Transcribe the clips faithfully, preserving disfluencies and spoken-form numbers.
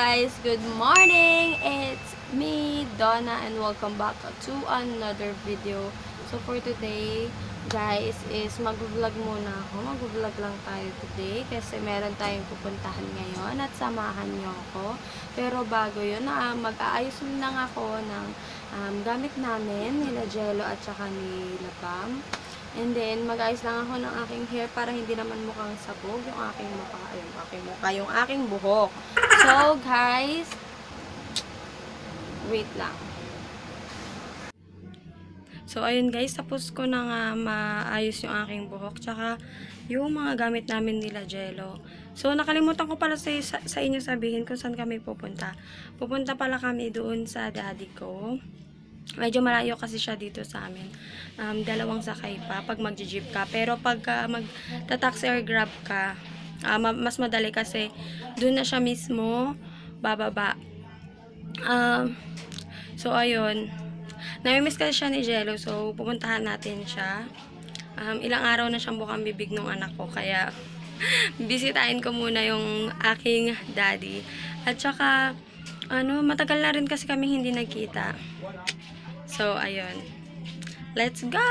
guys! Good morning! It's me, Donna, and welcome back to another video. So for today, guys, is mag-vlog muna ako. Mag-vlog lang tayo today kasi meron tayong pupuntahan ngayon at samahan niyo ako. Pero bago yun, uh, mag-aayos lang ako ng um, gamit namin, nila Jello at saka ni Labam. And then, mag-ayos lang ako ng aking hair para hindi naman mukhang sabog yung aking mukha, yung aking mukha, yung aking buhok. So, guys, wait lang. So, ayun guys, tapos ko na nga maayos yung aking buhok, tsaka yung mga gamit namin nila Jello. So, nakalimutan ko pala sa, sa, sa inyo sabihin kung saan kami pupunta. Pupunta pala kami doon sa daddy ko. Medyo malayo kasi siya dito sa amin. Um, dalawang sakay pa pag mag-jeep ka. Pero pag uh, mag-taxi or grab ka, uh, mas madali kasi doon na siya mismo bababa. Um, so, ayun. Namimiss kasi siya ni Jello. So, pupuntahan natin siya. Um, ilang araw na siyang bukang bibig ng anak ko. Kaya, bisitahin ko muna yung aking daddy. At saka, ano, matagal na rin kasi kami hindi nagkita. So, ayun. Let's go!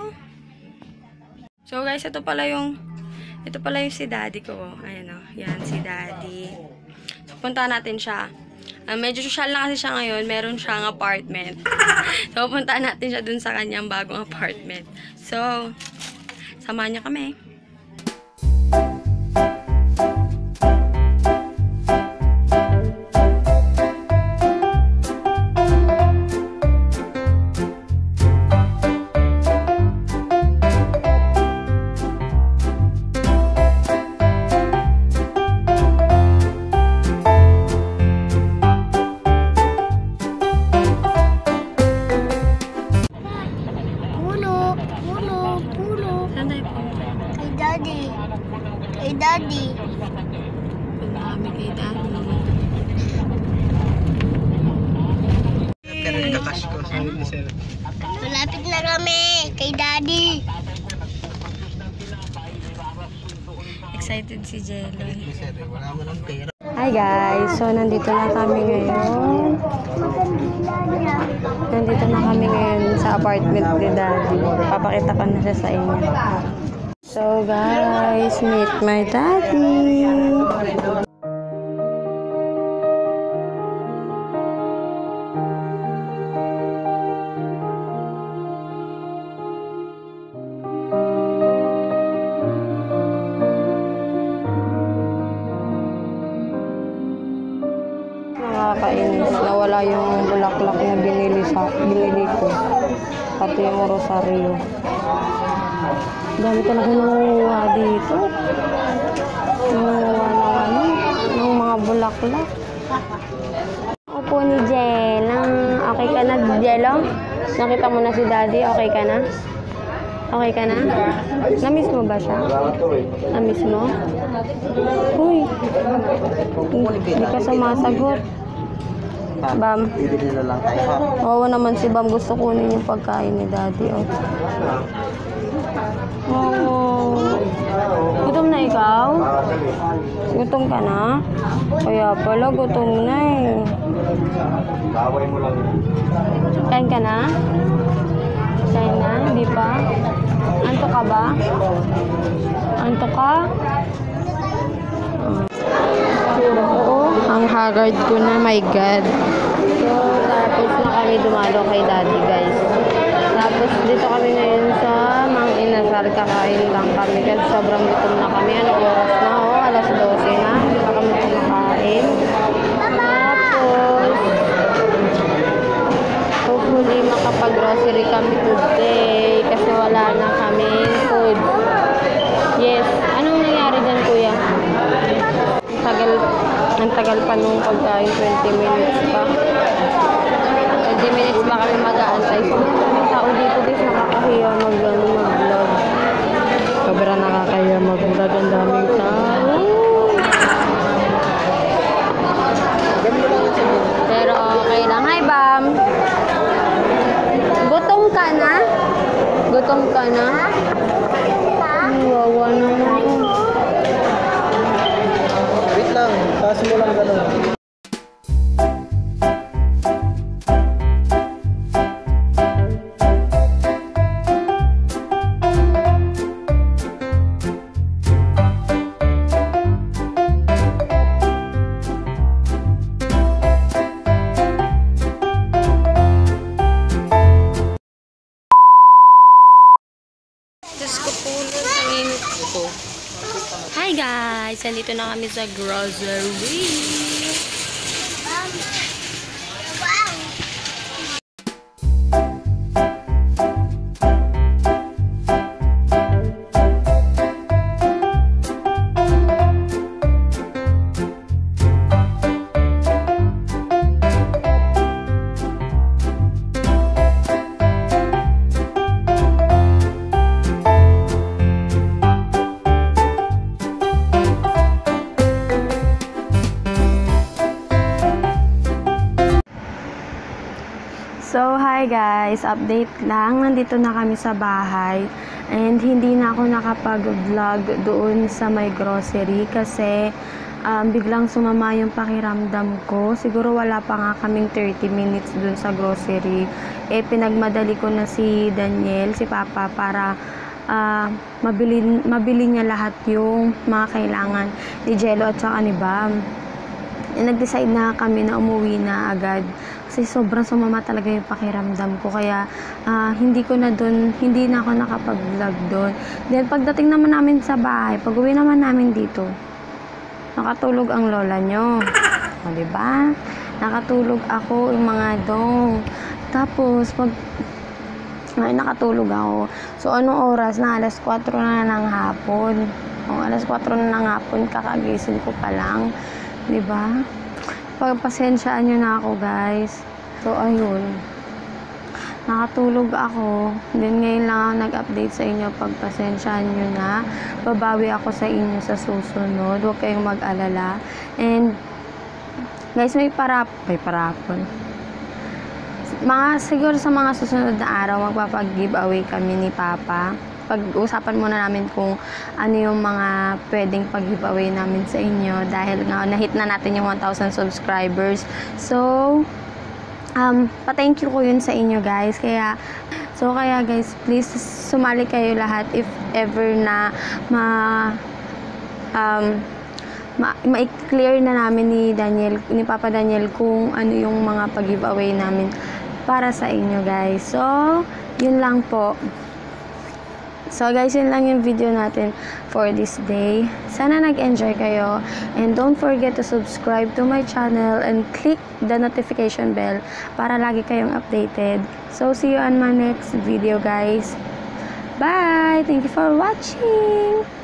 So, guys, ito pala yung ito pala yung si daddy ko. Ayan o. Yan, si daddy. So, punta natin siya. Uh, medyo social na kasi siya ngayon. Meron siyang apartment. So, punta natin siya dun sa kanyang bagong apartment. So, samahan niya kami. Kay daddy. Punta kami kay daddy. Malapit na kami kay daddy. Excited si Jello. Hi guys! So, nandito na kami ngayon. Nandito na kami ngayon sa apartment ni daddy. Papakita ko na siya sa inyo. So guys, meet my daddy. Nakakainis. Nawala yung bulaklak na binili sa binili ko. Pati yung rosaryo. Dami talaga nangunguha dito. Nangunguha ng ano, ng mga bulaklak. Opo ni Jello. Okay ka na, Jello? Nakita mo na si daddy? Okay ka na? Okay ka na? Na-miss mo ba siya? Na-miss mo? Uy. Hindi ka sumasagot. Bam. Bibili na lang tayo ha. Oo naman si Bam. Gusto kunin yung pagkain ni daddy. Oh. Oh. Gutom na ikaw? Gutom ka na? Kaya pala gutom na eh. Baway mo lang. Kain ka na? Kain na? Hindi pa? Anto ka ba? Anto ka? Oo. Ang haggard ko na, my God. So, tapos na kami dumalo kay daddy, guys. Tapos, dito kami ngayon sa Mang Inasal. Kakain lang kami kasi sobrang gutom na kami. Ano oras na? Oh, alas dose na. Hindi pa kami kumakain. Tapos, hopefully makapag-grocery kami today kasi wala na kaming food. Yes. Anong nangyari dyan, kuya? Ang tagal, ang tagal pa nung pagkain. twenty minutes pa. twenty minutes ba kami mag-aantay? So, may tao dito guys, nakakahiya mag-vlog. Mag Sobrang nakakahiya mag-vlog. Ang daming tao. Pero okay lang. Hi, Bam! Gutom ka na? Gutom ka na? Wawa naman. Wait lang. Taas mo lang gano'n. Nandito na kami sa grocery. Wow! So, hi guys! Update lang. Nandito na kami sa bahay. And hindi na ako nakapag-vlog doon sa may grocery kasi um, biglang sumama yung pakiramdam ko. Siguro wala pa nga kaming thirty minutes doon sa grocery. Eh, pinagmadali ko na si Daniel, si Papa, para uh, mabili, mabili niya lahat yung mga kailangan ni Jello at saka ni Bam. Eh, nag-decide na kami na umuwi na agad. Kasi sobrang sumama talaga yung pakiramdam ko. Kaya uh, hindi ko na doon, hindi na ako nakapag-vlog doon. Then pagdating naman namin sa bahay, pag uwi naman namin dito, nakatulog ang lola nyo. O, diba? Nakatulog ako, yung mga dong. Tapos, pag ay, nakatulog ako. So, anong oras? Na alas kwatro na ng hapon. O, alas kwatro na ng hapon, kakagising ko pa lang. Diba? Pagpasensyaan nyo na ako, guys. So, ayun. Nakatulog ako. Then, ngayon lang ako nag-update sa inyo. Pagpasensyaan nyo na. Babawi ako sa inyo sa susunod. Huwag kayong mag-alala. And, guys, may parap... May parapon. Mga, siguro sa mga susunod na araw, magpapag-giveaway kami ni Papa. Pag-usapan muna namin kung ano yung mga pwedeng pag-giveaway namin sa inyo dahil nga na-hit na natin yung one thousand subscribers. So, um, pa-thank you ko yun sa inyo, guys. Kaya, so kaya guys, please sumali kayo lahat if ever na ma um, ma- ma-clear na namin ni Daniel, ni Papa Daniel kung ano yung mga pag-giveaway namin para sa inyo, guys. So, yun lang po. So guys, yun lang yung video natin for this day. Sana nag-enjoy kayo. And don't forget to subscribe to my channel and click the notification bell para lagi kayong updated. So see you on my next video, guys. Bye! Thank you for watching!